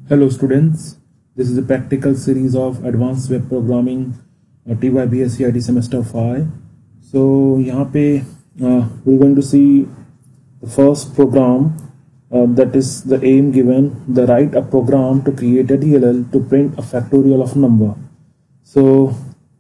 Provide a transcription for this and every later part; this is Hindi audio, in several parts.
Hello students, this is a practical series of advanced web programming TYBSCIT semester 5. So यहाँ पे we're going to see the first program that is the aim given, the write a program to create a DLL to print a factorial of number. So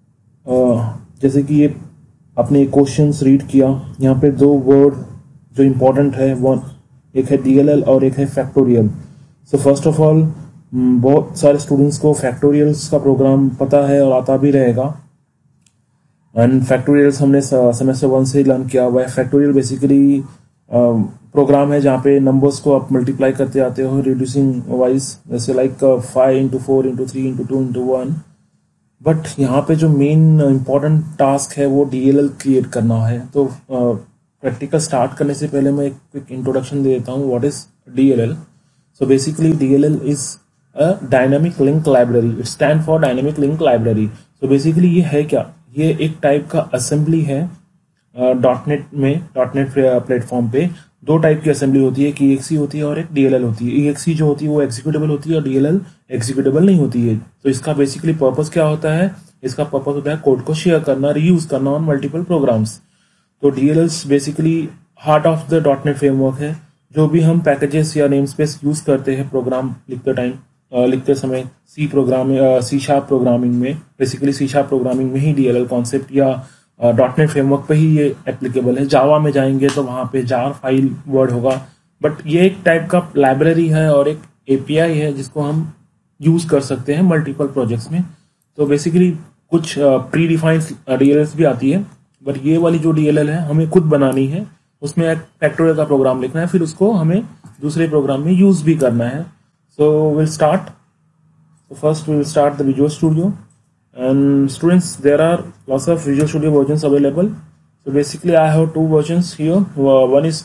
जैसे कि ये आपने क्वेश्चंस रीड किया, यहाँ पे दो वर्ड जो इम्पोर्टेंट है वो एक है DLL और एक है factorial. So first of all बहुत सारे स्टूडेंट्स को फैक्टोरियल्स का प्रोग्राम पता है और आता भी रहेगा. एंड फैक्टोरियल्स हमने सेमेस्टर 1 से लर्न किया हुआ है. फैक्टोरियल बेसिकली प्रोग्राम है जहाँ पे नंबर्स को आप मल्टीप्लाई करते आते हो रिड्यूसिंग वाइज, जैसे like 5 into 4 into 3 into 2 into 1. But यहाँ पे जो मेन इम्पोर्टेंट टास्क है वो DLL क्रिएट करना है. तो प्रैक्टिकल स्टार्ट करने से पहले मैं एक क्विक इंट्रोडक्शन दे देता हूँ. What is DLL? So basically DLL is a dynamic link library. It stand for dynamic link library. So basically ये है क्या? ये एक टाइप का असेंबली है. .NET में .NET प्लेटफॉर्म पे दो टाइप की असेंबली होती है, एक EXE होती है और एक DLL होती है. EXE जो होती है वो एग्जीक्यूटेबल होती है और DLL एग्जीक्यूटेबल नहीं होती है. तो इसका बेसिकली पर्पस क्या होता है? इसका पर्पस होता है कोड को शेयर करना, रीयूज करना ऑन मल्टीपल प्रोग्राम्स. तो DLL basically heart of the .NET framework है. जो भी हम पैकेजेस या नेम स्पेस यूज करते हैं प्रोग्राम लिखते समय सी शार्प प्रोग्रामिंग में, बेसिकली सी शार्प प्रोग्रामिंग में ही DLL कॉन्सेप्ट या .NET फ्रेमवर्क पे ही ये एप्लीकेबल है. जावा में जाएंगे तो वहां पे जार फाइल वर्ड होगा. बट ये एक टाइप का लाइब्रेरी है और एक API है जिसको हम यूज कर सकते हैं मल्टीपल प्रोजेक्ट्स में. तो बेसिकली कुछ प्री डिफाइंड DLLs भी आती है, बट ये वाली जो DLL है हमें खुद बनानी है. उसमें एक फैक्टोरियल का प्रोग्राम लिखना है, फिर उसको हमें दूसरे प्रोग्राम में यूज भी करना है. So will start. First will start the Visual Studio. And students, there are lots of Visual Studio versions available. So basically I have two versions here. One is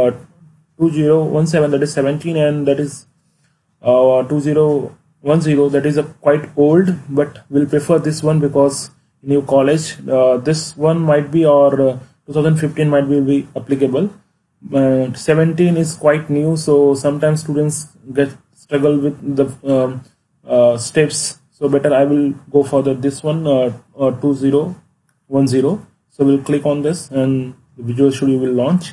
2017, that is 17, and that is 2010, that is a quite old, but we'll prefer this one because new college, this one might be, or 2015 might be applicable. 17 is quite new, so sometimes students struggle with the steps. So better I will go for this one, 2010. So we'll click on this and the Visual Studio will launch.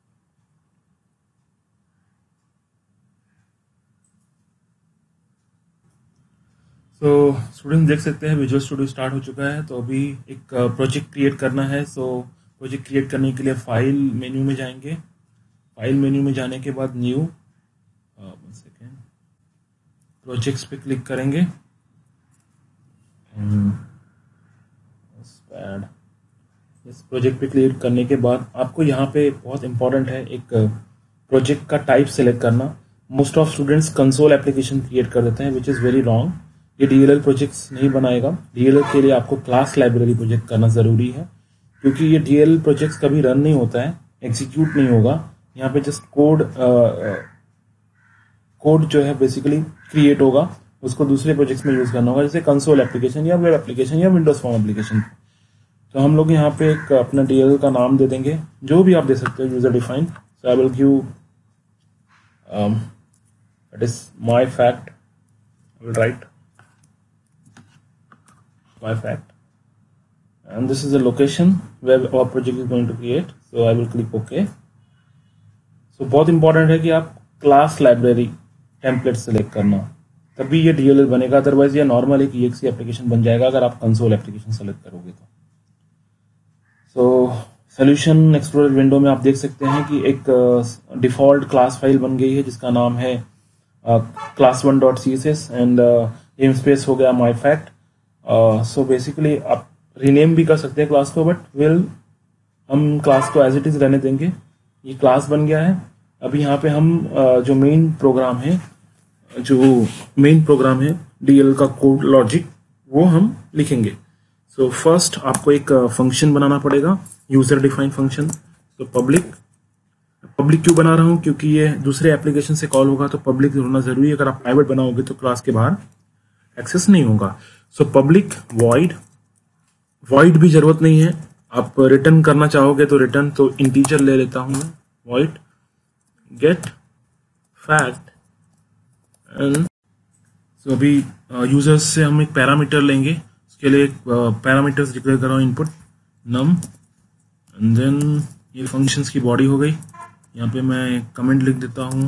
तो स्टूडेंट देख सकते हैं विजुअल स्टूडियो स्टार्ट हो चुका है. तो अभी एक प्रोजेक्ट क्रिएट करना है. सो प्रोजेक्ट क्रिएट करने के लिए फाइल मेन्यू में जाएंगे. फाइल मेन्यू में जाने के बाद न्यू प्रोजेक्ट्स पे क्लिक करेंगे. इस प्रोजेक्ट पे क्लिक करने के बाद आपको यहाँ पे बहुत इंपॉर्टेंट है एक प्रोजेक्ट का टाइप सेलेक्ट करना. Most of students console application create कर देते हैं, विच इज वेरी रॉन्ग. ये DLL प्रोजेक्ट्स नहीं बनाएगा. DLL के लिए आपको क्लास लाइब्रेरी प्रोजेक्ट करना जरूरी है, क्योंकि ये DLL प्रोजेक्ट्स कभी रन नहीं होता है, एग्जीक्यूट नहीं होगा. यहाँ पे जस्ट कोड जो है बेसिकली क्रिएट होगा, उसको दूसरे प्रोजेक्ट्स में यूज करना होगा, जैसे कंसोल एप्लीकेशन या वेब एप्लीकेशन या विंडोज फॉर्म एप्लीकेशन. तो हम लोग यहाँ पे एक अपना DLL का नाम दे देंगे, जो भी आप दे सकते हो, user defined. So I will give that is my fact. I will write my fact, and this is the location where our project is going to create. So I will click OK. So बहुत important है कि आप क्लास लाइब्रेरी टेम्पलेट सेलेक्ट करना, तभी ये DLL बनेगा. अदरवाइज ये नॉर्मल एक EXE एप्लीकेशन बन जाएगा अगर आप कंसोल एप्लीकेशन सेलेक्ट करोगे तो. सो सोल्यूशन एक्सप्लोरर विंडो में आप देख सकते हैं कि एक डिफॉल्ट क्लास फाइल बन गई है जिसका नाम है class1.css एंड नेम स्पेस हो गया माई फैक्ट. सो बेसिकली आप रीनेम भी कर सकते हैं क्लास को, बट हम क्लास को एज इट इज रहने देंगे. ये क्लास बन गया है. अभी यहाँ पे हम जो मेन प्रोग्राम है DLL का कोड लॉजिक, वो हम लिखेंगे. सो फर्स्ट आपको एक फंक्शन बनाना पड़ेगा, यूजर डिफाइंड फंक्शन. तो पब्लिक क्यों बना रहा हूं? क्योंकि ये दूसरे एप्लीकेशन से कॉल होगा तो पब्लिक होना जरूरी है. अगर आप प्राइवेट बनाओगे तो क्लास के बाहर एक्सेस नहीं होगा. सो पब्लिक वॉइड भी जरूरत नहीं है. आप रिटर्न करना चाहोगे तो रिटर्न, तो इंटीजर ले लेता हूं मैं. वॉइड गेट fact and तो अभी यूजर्स से हम एक पैरामीटर लेंगे, उसके लिए एक पैरामीटर्स डिक्लेयर कर रहा हूँ, इनपुट नम, एंड देन ये फंक्शंस की बॉडी हो गई। यहाँ पे मैं कमेंट लिख देता हूँ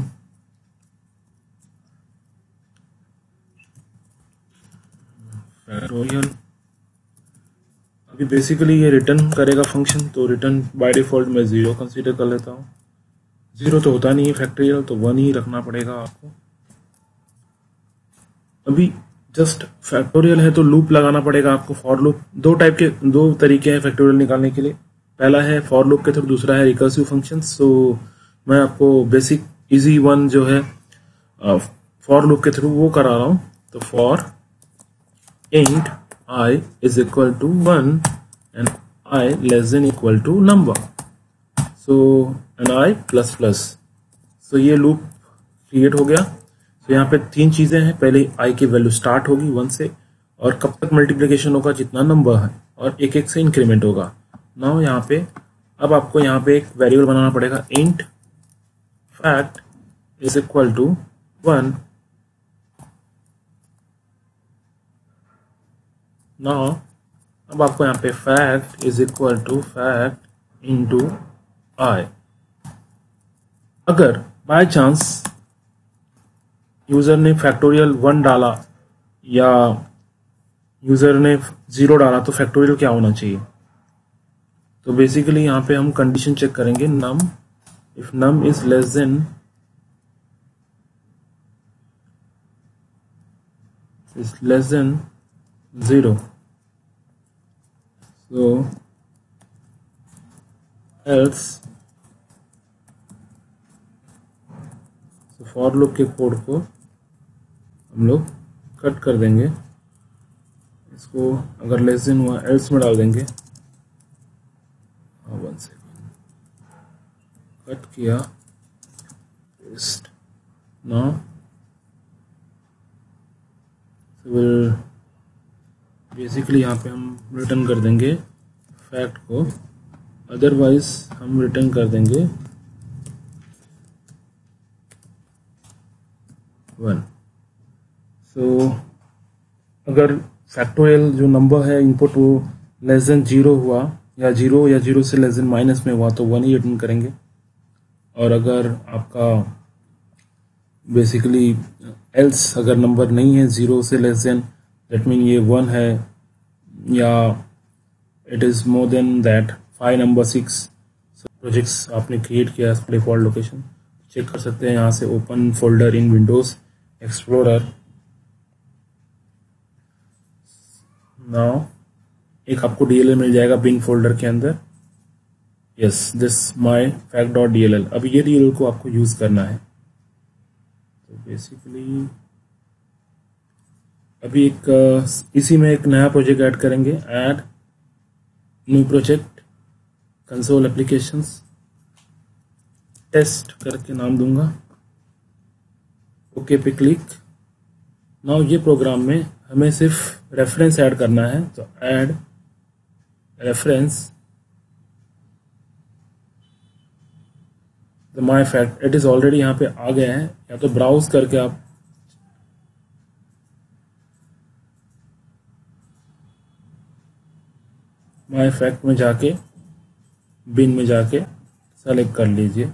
फैक्टोरियल। अभी बेसिकली ये रिटर्न करेगा फंक्शन, तो रिटर्न बाय डिफॉल्ट मैं 0 कंसीडर कर लेता हूँ। 0 तो होता नहीं है फैक्टोरियल, तो 1 ही रखना पड़ेगा आपको। अभी जस्ट फैक्टोरियल है तो लूप लगाना पड़ेगा आपको, फॉर लूप। दो तरीके हैं फैक्टोरियल निकालने के लिए, पहला है फॉर लूप के थ्रू, दूसरा है रिकर्सिव फंक्शन। सो मैं आपको बेसिक इजी वन जो है फॉर लूप के थ्रू वो करा रहा हूं। तो for int I is equal to 1 and I less than equal to number, so and I plus plus, so ये लूप क्रिएट हो गया। तो यहाँ पे 3 चीजें हैं, पहले I की वैल्यू स्टार्ट होगी 1 से, और कब तक मल्टीप्लिकेशन होगा जितना नंबर है, और एक एक से इंक्रीमेंट होगा। नाउ यहाँ पे अब आपको यहाँ पे एक वेरिएबल बनाना पड़ेगा, int fact is equal to 1। Now अब आपको यहाँ पे fact is equal to fact into I. अगर बाय चांस यूजर ने फैक्टोरियल 1 डाला या यूजर ने 0 डाला, तो फैक्टोरियल क्या होना चाहिए? तो बेसिकली यहाँ पे हम कंडीशन चेक करेंगे, num if num is less than 0, so else, so for loop के कोड को हम लोग कट कर देंगे, इसको अगर लेस देन हुआ एल्स में डाल देंगे। 1 सेकेंड, कट किया, पेस्ट। नाउ बेसिकली यहाँ पे हम रिटर्न कर देंगे फैक्ट को, अदरवाइज हम रिटर्न कर देंगे 1। सो अगर फैक्टोरियल जो नंबर है इनपुट वो लेस देन 0 हुआ, या 0 से लेस देन माइनस में हुआ, तो 1 ही रिटर्न करेंगे। और अगर आपका बेसिकली एल्स अगर नंबर नहीं है 0 से लेस देन, दैट मीन ये 1 है, या it is more than that 5 number 6 projects आपने क्रिएट किया डिफॉल्ट लोकेशन, चेक कर सकते हैं यहाँ से, open folder in Windows Explorer. Now एक आपको DLL मिल जाएगा बिन फोल्डर के अंदर, yes this my fact dot DLL। अब ये DLL को आपको यूज करना है। तो बेसिकली अभी इसी में एक नया प्रोजेक्ट ऐड करेंगे, add new project console applications test करके नाम दूंगा, ओके पे क्लिक। नाउ ये प्रोग्राम में हमें सिर्फ रेफरेंस ऐड करना है, तो add reference the my fact, it is already यहाँ पे आ गया है, या तो ब्राउज करके आप माई फैक्ट में जाके बिन में जाके सेलेक्ट कर लीजिए।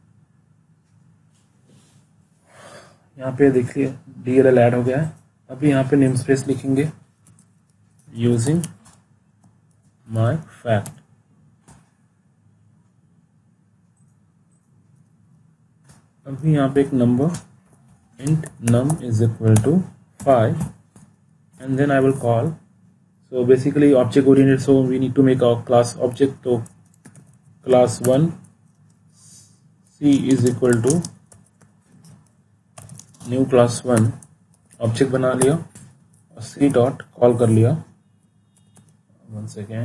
यहाँ पे देखिए DLL ऐड हो गया है। अभी यहाँ पे नेम स्पेस लिखेंगे यूजिंग माई फैक्ट। अभी यहाँ पे एक number int num is equal to 5 and then I will call, so basically object oriented, so we need to make our class object, तो class 1 C is equal to new class 1 object बना लिया और C डॉट कॉल कर लिया। 1 सेकेंड,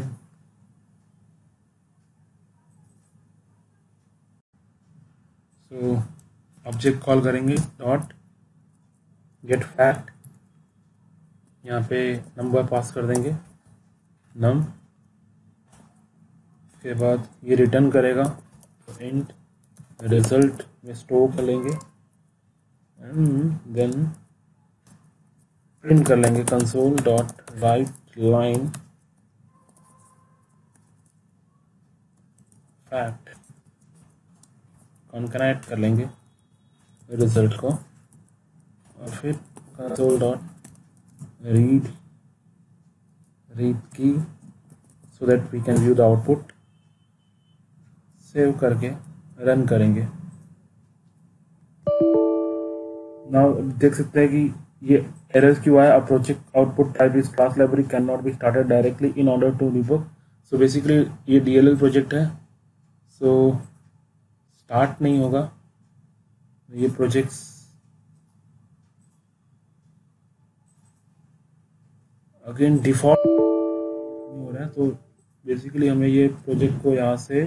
सो ऑब्जेक्ट कॉल करेंगे डॉट गेट फैक्ट, यहाँ पे नंबर पास कर देंगे नम, के बाद ये रिटर्न करेगा, तो इंट रिजल्ट में स्टोर कर लेंगे, एंड देन प्रिंट कर लेंगे console dot write line fact, concatenate कर लेंगे रिजल्ट को, और फिर console dot read key so that we can view the output. Save करके रन करेंगे। नाउ देख सकते हैं कि ये एरर क्यों आया। Project output type is class library can not be started directly in order to debug. So basically ये DLL प्रोजेक्ट है, सो स्टार्ट नहीं होगा ये प्रोजेक्ट्स। अगेन डिफॉल्ट नहीं हो रहा है, तो बेसिकली हमें ये प्रोजेक्ट को यहाँ से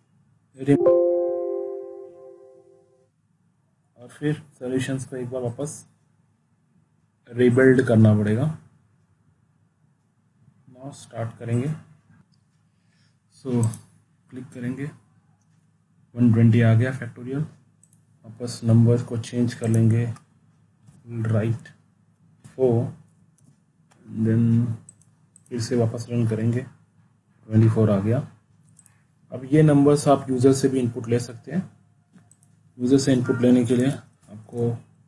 और फिर सॉल्यूशंस को एक बार वापस रीबिल्ड करना पड़ेगा। नाउ स्टार्ट करेंगे। सो क्लिक करेंगे, 120 आ गया फैक्टोरियल। वापस नंबर को चेंज कर लेंगे, राइट 4, देन फिर से वापस रन करेंगे, 24 आ गया। अब ये नंबर्स आप यूज़र से भी इनपुट ले सकते हैं। यूज़र से इनपुट लेने के लिए आपको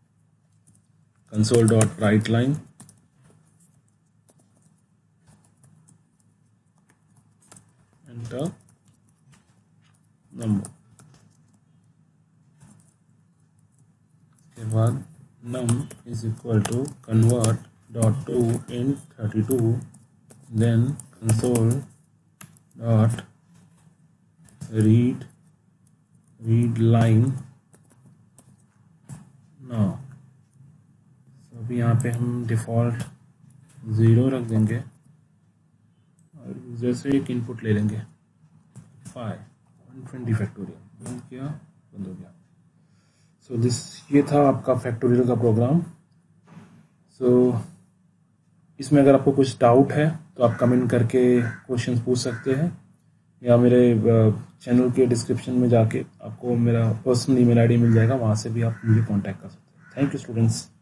console dot write line enter number के बाद num is equal to convert dot to int 32, then console dot read line now. अभी यहाँ पे हम डिफ़ॉल्ट 0 रख देंगे और यूज़र से एक इनपुट ले लेंगे 5, 120 फैक्टोरियल। बंद किया, बंद हो गया। सो ये था आपका फैक्टोरियल का प्रोग्राम। सो इसमें अगर आपको कुछ डाउट है तो आप कमेंट करके क्वेश्चंस पूछ सकते हैं, या मेरे चैनल के डिस्क्रिप्शन में जाके आपको मेरा पर्सनल ईमेल आईडी मिल जाएगा, वहाँ से भी आप मुझे कांटेक्ट कर सकते हैं। Thank you students.